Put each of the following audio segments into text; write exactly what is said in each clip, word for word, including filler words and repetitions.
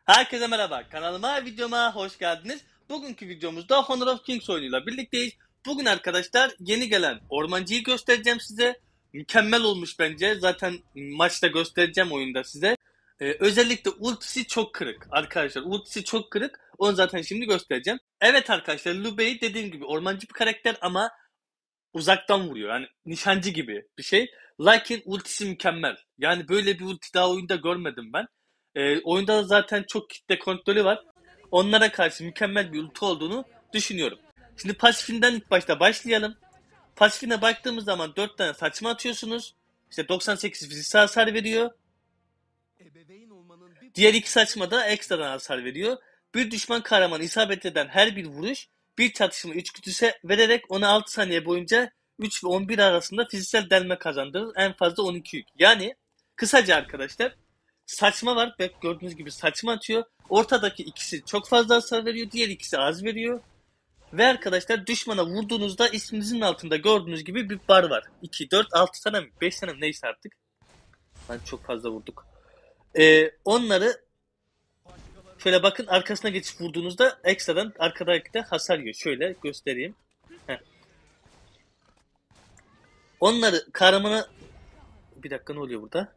Herkese merhaba. Kanalıma, videoma hoş geldiniz. Bugünkü videomuzda Honor of Kings oyunuyla birlikteyiz. Bugün arkadaşlar yeni gelen ormancıyı göstereceğim size. Mükemmel olmuş bence. Zaten maçta göstereceğim oyunda size. Ee, özellikle ultisi çok kırık. Arkadaşlar ultisi çok kırık. Onu zaten şimdi göstereceğim. Evet arkadaşlar, Liu Bei dediğim gibi ormancı bir karakter ama uzaktan vuruyor. Yani nişancı gibi bir şey. Lakin ultisi mükemmel. Yani böyle bir ulti daha oyunda görmedim ben. Ee, oyunda da zaten çok kitle kontrolü var. Onlara karşı mükemmel bir ulti olduğunu düşünüyorum. Şimdi pasifinden ilk başta başlayalım. Pasifine baktığımız zaman dört tane saçma atıyorsunuz. İşte doksan sekiz fiziksel hasar veriyor. Diğer iki saçma da ekstradan hasar veriyor. Bir düşman kahraman isabet eden her bir vuruş bir çatışma içgüdüsü vererek ona altı saniye boyunca üç ve on bir arasında fiziksel delme kazandırır. En fazla on iki yük. Yani kısaca arkadaşlar saçma var. Bak gördüğünüz gibi saçma atıyor. Ortadaki ikisi çok fazla hasar veriyor. Diğer ikisi az veriyor. Ve arkadaşlar düşmana vurduğunuzda isminizin altında gördüğünüz gibi bir bar var. iki, dört, altı tane mi? beş tane mi? Neyse artık. Ben çok fazla vurduk. Ee, onları şöyle bakın, arkasına geçip vurduğunuzda ekstradan arkadaki de hasar yiyor. Şöyle göstereyim. Heh. Onları kahramana... Bir dakika, ne oluyor burada?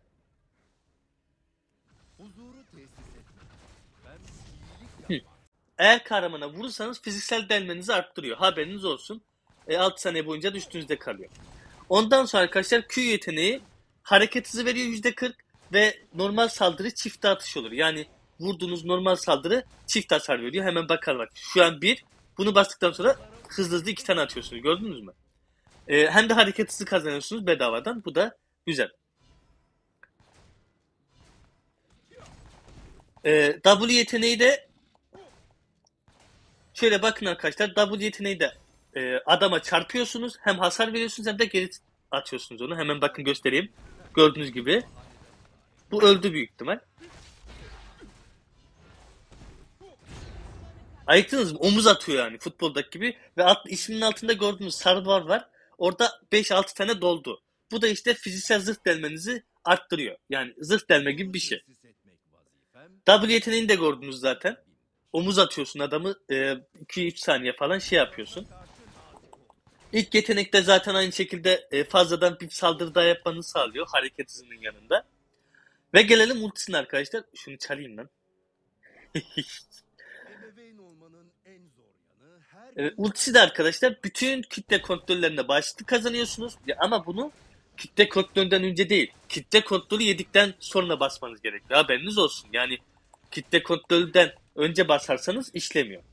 Hı. Eğer kahramana vurursanız fiziksel delmenizi arttırıyor. Haberiniz olsun. E, altı saniye boyunca düştüğünüzde kalıyor. Ondan sonra arkadaşlar Q yeteneği hareket hızı veriyor yüzde kırk ve normal saldırı çift atış olur. Yani vurduğunuz normal saldırı çift hasar veriyor. Hemen bakar bak. Şu an bir. Bunu bastıktan sonra hızlı hızlı iki tane atıyorsunuz. Gördünüz mü? Ee, hem de hareket hızı kazanıyorsunuz bedavadan. Bu da güzel. Ee, W yeteneği de şöyle bakın arkadaşlar. W yeteneği de e, adama çarpıyorsunuz. Hem hasar veriyorsunuz hem de geri atıyorsunuz onu. Hemen bakın göstereyim. Gördüğünüz gibi. Bu öldü büyük ihtimal. Ayıktınız mı? Omuz atıyor yani futboldaki gibi. Ve alt, isminin altında gördüğünüz sarı var var. Orada beş altı tane doldu. Bu da işte fiziksel zırh delmenizi arttırıyor. Yani zırh delme gibi bir şey. W yeteneğini de gördünüz zaten. Omuz atıyorsun adamı, e, iki üç saniye falan şey yapıyorsun. İlk yetenekte zaten aynı şekilde e, fazladan bir saldırı daha yapmanı sağlıyor hareket hızının yanında. Ve gelelim ultisine arkadaşlar. Şunu çalayım lan. E, ultisi de arkadaşlar bütün kitle kontrollerine başlık kazanıyorsunuz. Ya ama bunu kitle kontrolünden önce değil. Kitle kontrolü yedikten sonra basmanız gerekiyor. Haberiniz olsun. Yani kitle kontrolünden önce basarsanız işlemiyor.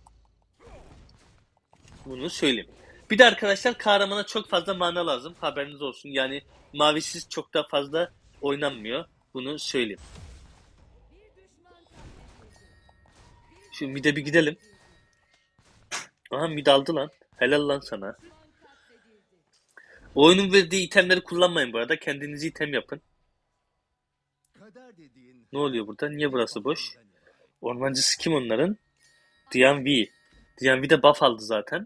Bunu söyleyeyim. Bir de arkadaşlar kahramana çok fazla mana lazım. Haberiniz olsun. Yani mavisiz çok da fazla oynanmıyor. Bunu söyleyeyim. Şimdi mide bir gidelim. Aha mid aldı lan. Helal lan sana. Oyunun verdiği itemleri kullanmayın bu arada. Kendinizi item yapın. Ne oluyor burada? Niye burası boş? Ormancısı kim onların? Dian V. Dian V de buff aldı zaten.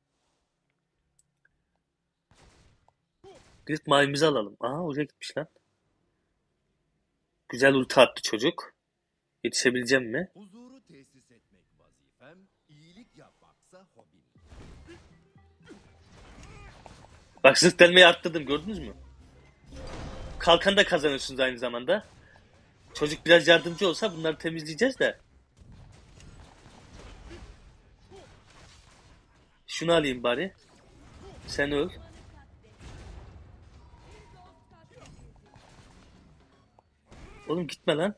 Gidip mavimizi alalım. Aha oraya gitmiş lan. Güzel ulti attı çocuk. Yetişebileceğim mi? Bak zırh delmeyi arttırdım, gördünüz mü? Kalkan da kazanıyorsunuz aynı zamanda. Çocuk biraz yardımcı olsa bunları temizleyeceğiz de. Şunu alayım bari. Sen öl. Oğlum gitme lan.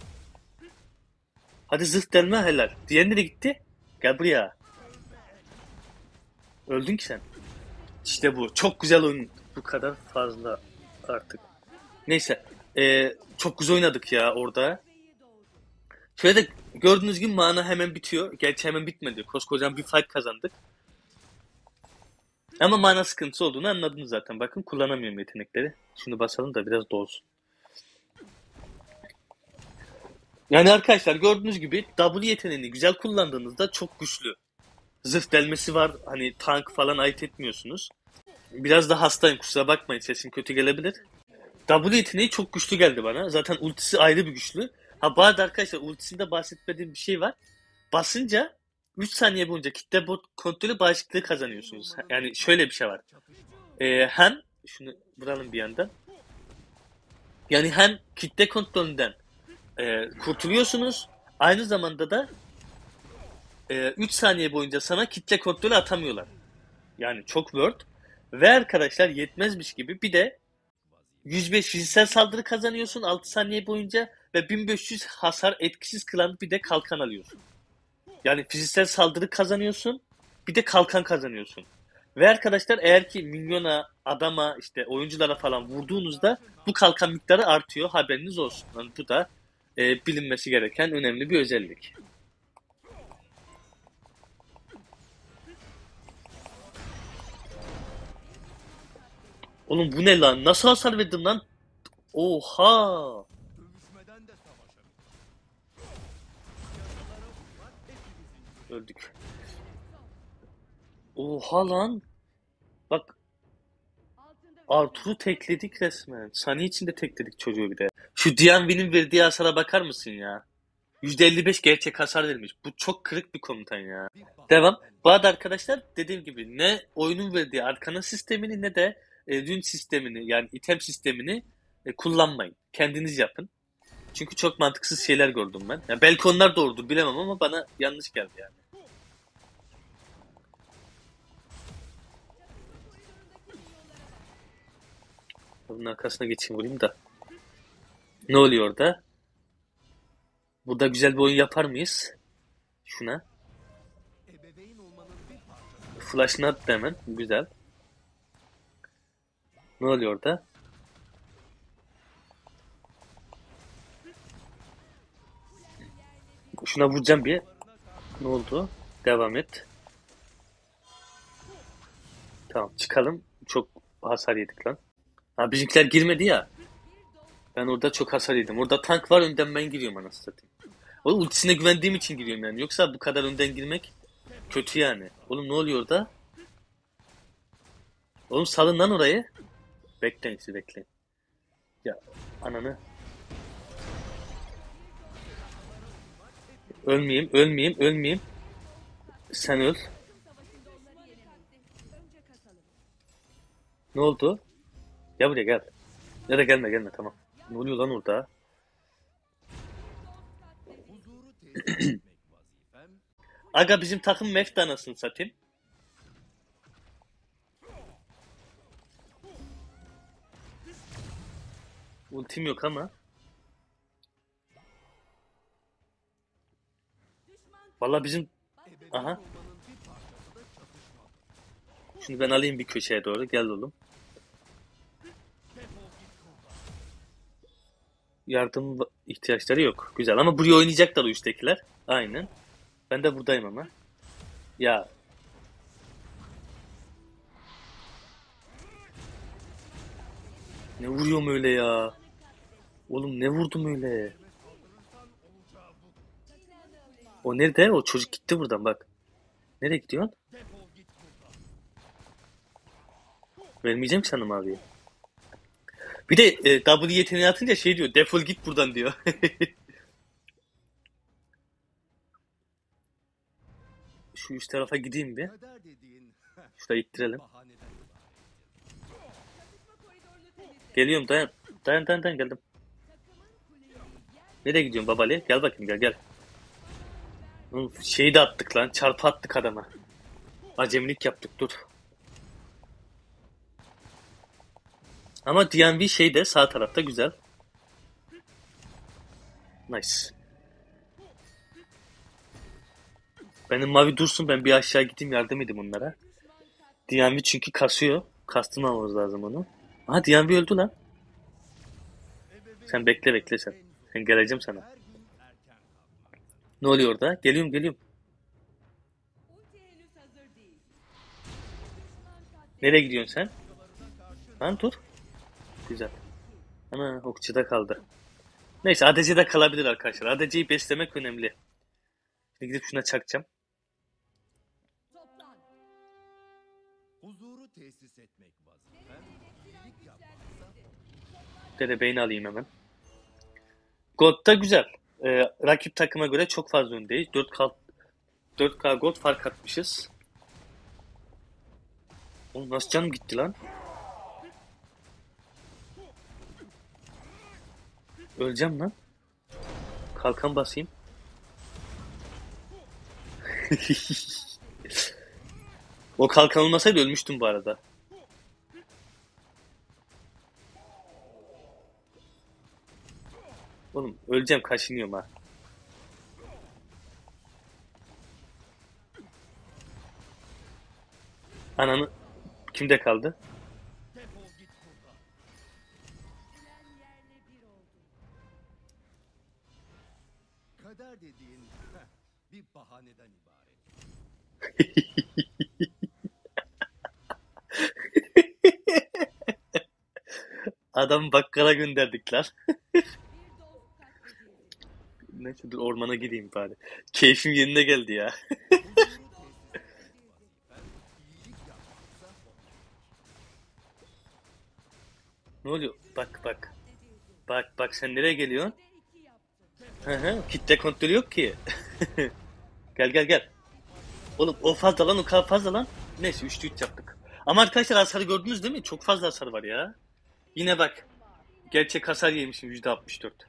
Hadi zırh delme helal. Diğerine de gitti. Gel buraya. Öldün ki sen. İşte bu. Çok güzel oyun. Bu kadar fazla artık. Neyse. Ee, çok güzel oynadık ya orada. Şöyle de gördüğünüz gibi mana hemen bitiyor. Gerçi hemen bitmedi. Koskocaman bir fight kazandık. Ama mana sıkıntısı olduğunu anladınız zaten. Bakın kullanamıyorum yetenekleri. Şunu basalım da biraz dolsun. Yani arkadaşlar gördüğünüz gibi W yeteneğini güzel kullandığınızda çok güçlü. Zırh delmesi var. Hani tank falan ait etmiyorsunuz. Biraz da hastayım, kusura bakmayın, sesim kötü gelebilir. W yeteneği çok güçlü geldi bana. Zaten ultisi ayrı bir güçlü. Ha bu arada arkadaşlar ultisinde bahsetmediğim bir şey var. Basınca üç saniye boyunca kitle bot kontrolü bağışıklığı kazanıyorsunuz. Yani şöyle bir şey var. Ee, hem şunu vuralım bir yandan. Yani hem kitle kontrolünden e, kurtuluyorsunuz. Aynı zamanda da e, üç saniye boyunca sana kitle kontrolü atamıyorlar. Yani çok word. Ve arkadaşlar yetmezmiş gibi bir de yüz beş fiziksel saldırı kazanıyorsun altı saniye boyunca ve bin beş yüz hasar etkisiz kılan bir de kalkan alıyorsun. Yani fiziksel saldırı kazanıyorsun, bir de kalkan kazanıyorsun. Ve arkadaşlar eğer ki minyona, adama, işte oyunculara falan vurduğunuzda bu kalkan miktarı artıyor. Haberiniz olsun. Yani bu da e, bilinmesi gereken önemli bir özellik. Oğlum bu ne lan? Nasıl hasar verdim lan? Oha! Öldük. Oha lan! Bak Arthur'u tekledik resmen. Saniye içinde tekledik çocuğu bir de. Şu Dianvi'nin verdiği hasara bakar mısın ya? yüzde elli beş gerçek hasar vermiş. Bu çok kırık bir komutan ya. Devam. Bu arada arkadaşlar dediğim gibi ne oyunun verdiği arkana sistemini ne de e, rün sistemini yani item sistemini e, kullanmayın. Kendiniz yapın. Çünkü çok mantıksız şeyler gördüm ben. Ya belki onlar doğrudur bilemem ama bana yanlış geldi yani. Bunun arkasına geçeyim vurayım da. Ne oluyor orada? Burada güzel bir oyun yapar mıyız? Şuna. Flash'ını attı hemen. Güzel. Ne oluyor orada? Şuna vuracağım bir. Ne oldu? Devam et. Tamam çıkalım. Çok hasar yedik lan. Ha bizimkiler girmedi ya. Ben orada çok hasar yedim. Orada tank var önden ben giriyorum anasını satayım. O ultisine güvendiğim için giriyorum yani. Yoksa bu kadar önden girmek kötü yani. Oğlum ne oluyor orada? Oğlum salın lan orayı. Bekleyin siz bekleyin. Ya ananı. Ölmeyeyim, ölmeyeyim, ölmeyeyim. Sen öl. Ne oldu? Gel buraya gel. Ya da gelme gelme tamam. Ne oluyor lan orada? Aga bizim takım mefta anasını satayım. Ultim yok ama. Valla bizim... Aha. Şimdi ben alayım bir köşeye doğru. Gel oğlum. Yardım ihtiyaçları yok. Güzel ama buraya oynayacaklar o üsttekiler. Aynen. Ben de buradayım ama. Ya ne vuruyorum öyle ya? Oğlum ne vurdum öyle? O nerede? O çocuk gitti buradan bak. Nereye gidiyorsun? Vermeyeceğim ki sana maviyi. Bir de e, W yeteneği atınca şey diyor. Defol git buradan diyor. Şu üst tarafa gideyim bir. Şurayı ittirelim. Geliyorum dayan. Dayan dayan dayan geldim. Nereye gidiyorsun babali? Gel bakayım gel gel. Oğlum, şeyi de attık lan. Çarpı attık adama. Acemilik yaptık dur. Ama D M V şey de sağ tarafta güzel. Nice. Benim mavi dursun ben bir aşağı gideyim yardım edeyim onlara. D M V çünkü kasıyor. Kastırmamamız lazım onu. Aha D M V öldü lan. Sen bekle bekle sen. Ben geleceğim sana. Ne oluyor orada? Geliyorum geliyorum. Nereye gidiyorsun sen? Lan dur. Güzel. Ana okçuda kaldı. Neyse A D C'de kalabilir arkadaşlar. A D C'yi beslemek önemli. Şimdi gidip şuna çakacağım. Derebeğini alayım hemen. God da güzel. Ee, rakip takıma göre çok fazla öndeyiz. dört K, dört K gold fark atmışız. Oğlum nasıl canım gitti lan? Öleceğim lan. Kalkan basayım. O kalkan olmasaydı ölmüştüm bu arada. Oğlum öleceğim, kaşınıyorum ha. Ananı kimde kaldı? Kader dediğin heh, bir bahaneden ibaret. Adamı bakkala gönderdik lan. Neyse dur ormana gideyim bari. Keyfim yerine geldi ya. Huzuru tesis etmek vazifen, iyilik yapmaksa hobi. Ne oluyor? Bak bak. Bak bak sen nereye geliyorsun? Hı hı. Kitle kontrolü yok ki. Gel gel gel. Oğlum o fazla lan, o kadar fazla lan. Neyse üçte üç yaptık. Ama arkadaşlar hasarı gördünüz değil mi? Çok fazla hasar var ya. Yine bak. Gerçek hasar yemişim yüzde altmış dört.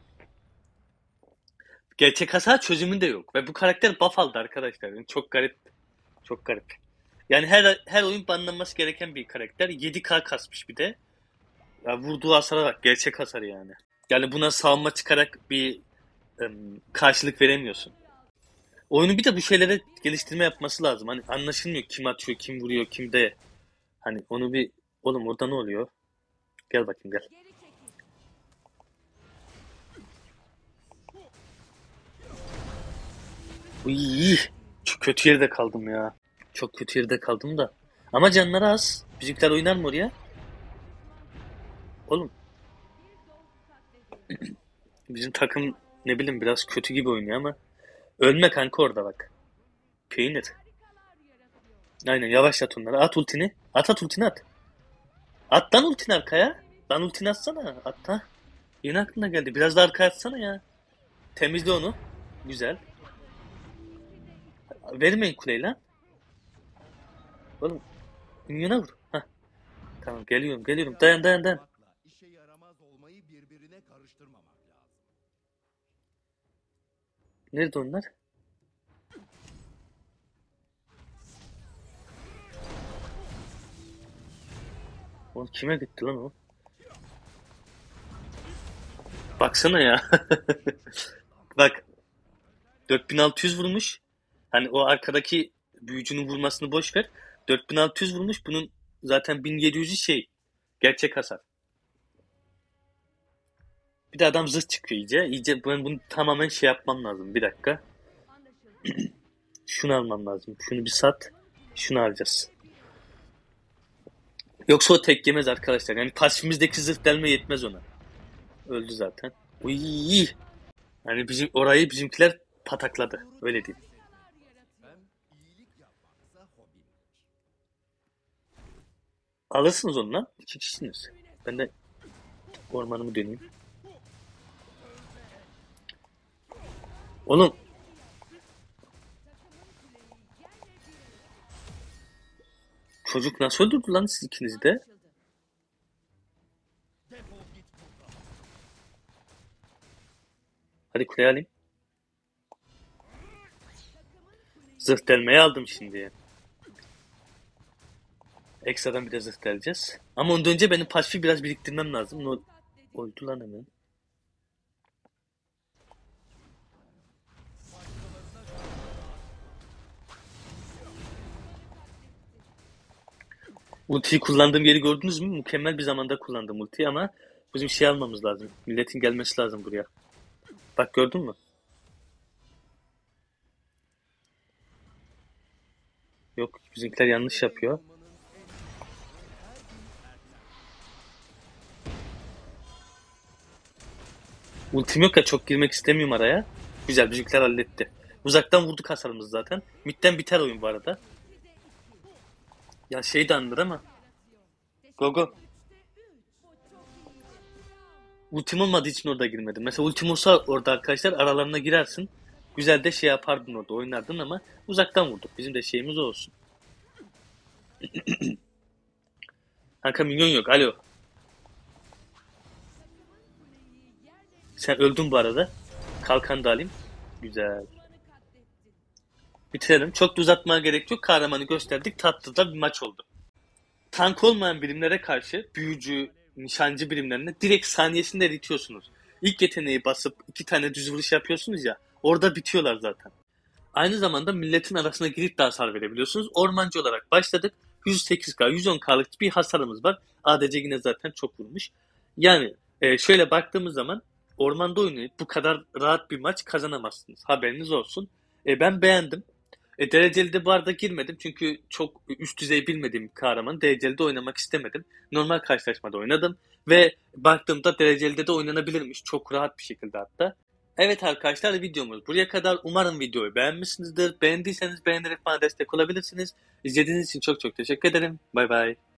Gerçek hasar çözümünde yok. Ve bu karakter buff aldı arkadaşlar. Yani çok garip. Çok garip. Yani her her oyun banlanması gereken bir karakter. yedi K kasmış bir de. Ya vurduğu hasara bak. Gerçek hasar yani. Yani buna savunma çıkarak bir em, karşılık veremiyorsun. Oyunu bir de bu şeylere geliştirme yapması lazım. Hani anlaşılmıyor kim atıyor, kim vuruyor, kim de. Hani onu bir... Oğlum orada ne oluyor? Gel bakayım gel. Uy, çok kötü yerde kaldım ya. Çok kötü yerde kaldım da. Ama canları az. Bizimkiler oynar mı oraya? Oğlum bizim takım ne bileyim biraz kötü gibi oynuyor ama. Ölme kanka orada bak. Peynir. Aynen yavaşlat onları. At ultini. At at ultini at. At lan ultini arkaya. Lan ultini atsana. At ha. Yeni aklına geldi. Biraz da arkaya atsana ya. Temizle onu. Güzel. Vermeyin kuleyi lan. Oğlum minyona vur. Hah. Tamam geliyorum geliyorum. Dayan dayan dayan. Olmakla işe yaramaz olmayı birbirine karıştırmamak lazım. Nerede onlar? Oğlum kime gitti lan o? Baksana ya. Bak dört bin altı yüz vurmuş. Hani o arkadaki büyücünün vurmasını boş ver. dört bin altı yüz vurmuş. Bunun zaten bin yedi yüzü şey. Gerçek hasar. Bir de adam zırh çıkıyor iyice. İyice ben bunu tamamen şey yapmam lazım. Bir dakika. Şunu almam lazım. Şunu bir sat. Şunu alacağız. Yoksa o tek yemez arkadaşlar. Yani pasifimizdeki zırh delme yetmez ona. Öldü zaten. Uy. Yani bizim orayı bizimkiler patakladı. Huzuru Öyle tesis diyeyim. etmek vazifen, iyilik yapmaksa hobimdir. Alırsınız onu lan. İki kişisiniz. Ben de ormanımı döneyim. Oğlum çocuk nasıl öldürdü lan siz ikinizi de? Defol git buradan. Hadi kuleye alayım. Zırh delmeyi aldım şimdi. Ekstradan bir de zırh deleceğiz. Ama ondan önce benim pasifi biraz biriktirmem lazım. No, öldü lan hemen. Ultiyi kullandığım yeri gördünüz mü? Mükemmel bir zamanda kullandım ultiyi ama bizim şey almamız lazım. Milletin gelmesi lazım buraya. Bak gördün mü? Yok bizimkiler yanlış Birey yapıyor. olmanın en iyi yolu her gün erken. Ultim yok ya çok girmek istemiyorum araya. Güzel bizimkiler halletti. Uzaktan vurduk hasarımız zaten. Midden biter oyun bu arada. Ya şey de anlar ama. Go go. ultim olmadığı için orada girmedim. Mesela ultim olsa orada arkadaşlar aralarına girersin. Güzel de şey yapardın orada oynardın ama uzaktan vurduk. Bizim de şeyimiz o olsun. Kanka minyon yok. Alo. Sen öldün bu arada. Kalkan da alayım. Güzel. Bitirelim. Çok da uzatmaya gerek yok. Kahramanı gösterdik. Tatlı da bir maç oldu. Tank olmayan birimlere karşı büyücü, nişancı birimlerine direkt saniyesinde eritiyorsunuz. İlk yeteneği basıp iki tane düz vuruş yapıyorsunuz ya. Orada bitiyorlar zaten. Aynı zamanda milletin arasına girip de hasar verebiliyorsunuz. Ormancı olarak başladık. yüz sekiz K, yüz on K'lık bir hasarımız var. A D C yine zaten çok vurmuş. Yani e, şöyle baktığımız zaman ormanda oynayıp bu kadar rahat bir maç kazanamazsınız. Haberiniz olsun. E, ben beğendim. E, dereceli de bu arada girmedim çünkü çok üst düzey bilmediğim bir kahraman. Dereceli de oynamak istemedim. Normal karşılaşmada oynadım ve baktığımda dereceli de oynanabilirmiş. Çok rahat bir şekilde hatta. Evet arkadaşlar videomuz buraya kadar. Umarım videoyu beğenmişsinizdir. Beğendiyseniz beğenerek bana destek olabilirsiniz. İzlediğiniz için çok çok teşekkür ederim. Bay bay.